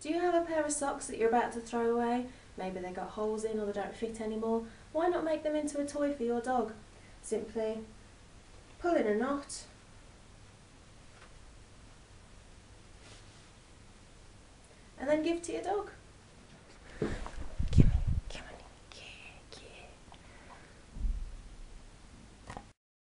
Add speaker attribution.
Speaker 1: Do you have a pair of socks that you're about to throw away? Maybe they got holes in or they don't fit anymore. Why not make them into a toy for your dog? Simply pull in a knot and then give to your dog.